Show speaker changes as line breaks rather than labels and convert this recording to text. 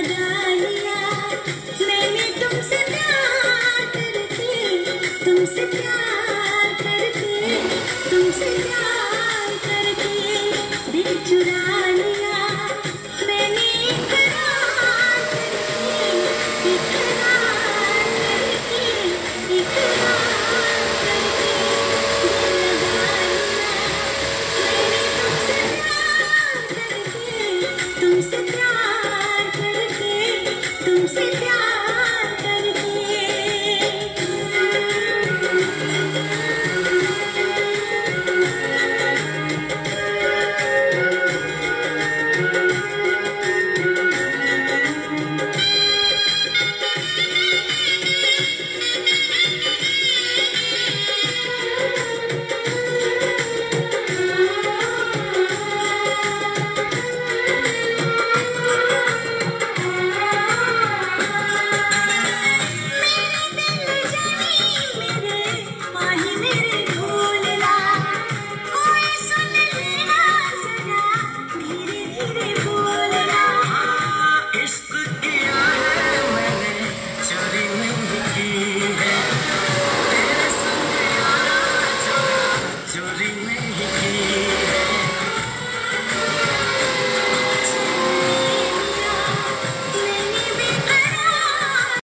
चुरा लिया मैंने तुमसे प्यार करके, तुमसे प्यार करके, तुमसे प्यार करके दिल चुरा लिया मैंने इकरार करके, इकरार करके, इकरार करके दिल लगा लिया मैंने तुमसे प्यार करके, तुमसे प्यार करके।
चोरी नहीं